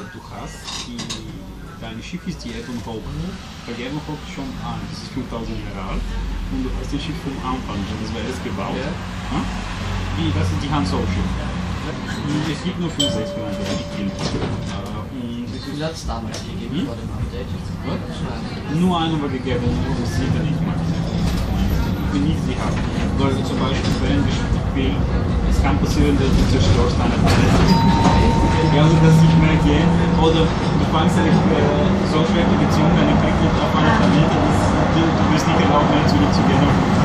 du hast dein Schiff ist die Ebon Hope. Weil die Ebon Hope ist schon alt, das ist 5000 Jahre alt. Und du hast das Schiff vom Anfang, das war erst gebaut. Ja. Das ist die Hans Ocean. Und es gibt nur 5, 6 Monate, die Kinder. Wie hat es damals gegeben vor dem Update? Nur eine war gegeben, wo das 7 nicht macht. Wenn nicht sie haben. Weil zum Beispiel während des Spiels, es kann passieren, dass du zerstörst eine Planet. Ja, also das nicht mehr gehen. Oder du fangst eine so schwere Beziehung, eine Krieg auf einer Planete, du wirst nicht erlaubt mehr zurückzugehen.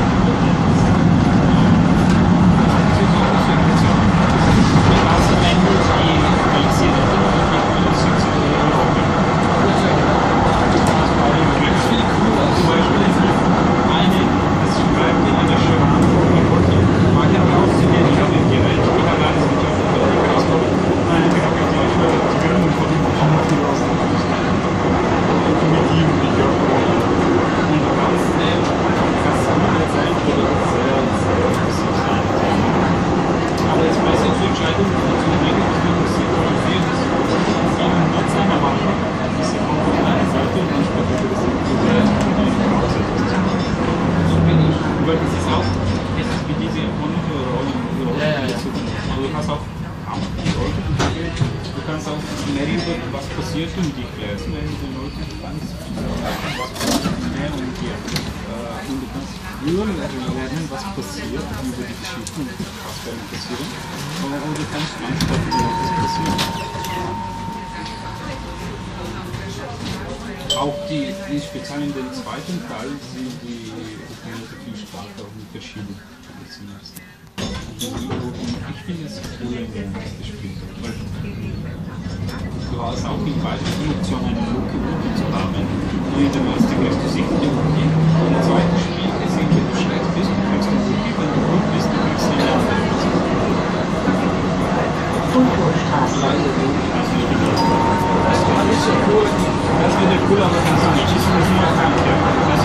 Auch die speziell in dem zweiten Teil sind die Dokumente viel stärker und verschieden. Ich finde es cool in dem Spiel. Du hast auch in beiden Funktionen eine Luke zu haben. Nur in dem ersten kriegst du sicher die Luke. Und im zweiten Spiel ist wenn du schlecht bist, du kriegst die Luke. Wenn du gut bist, du kriegst die andere. Das wäre cool, aber kannst du nicht. Das ist nur ein Kampf.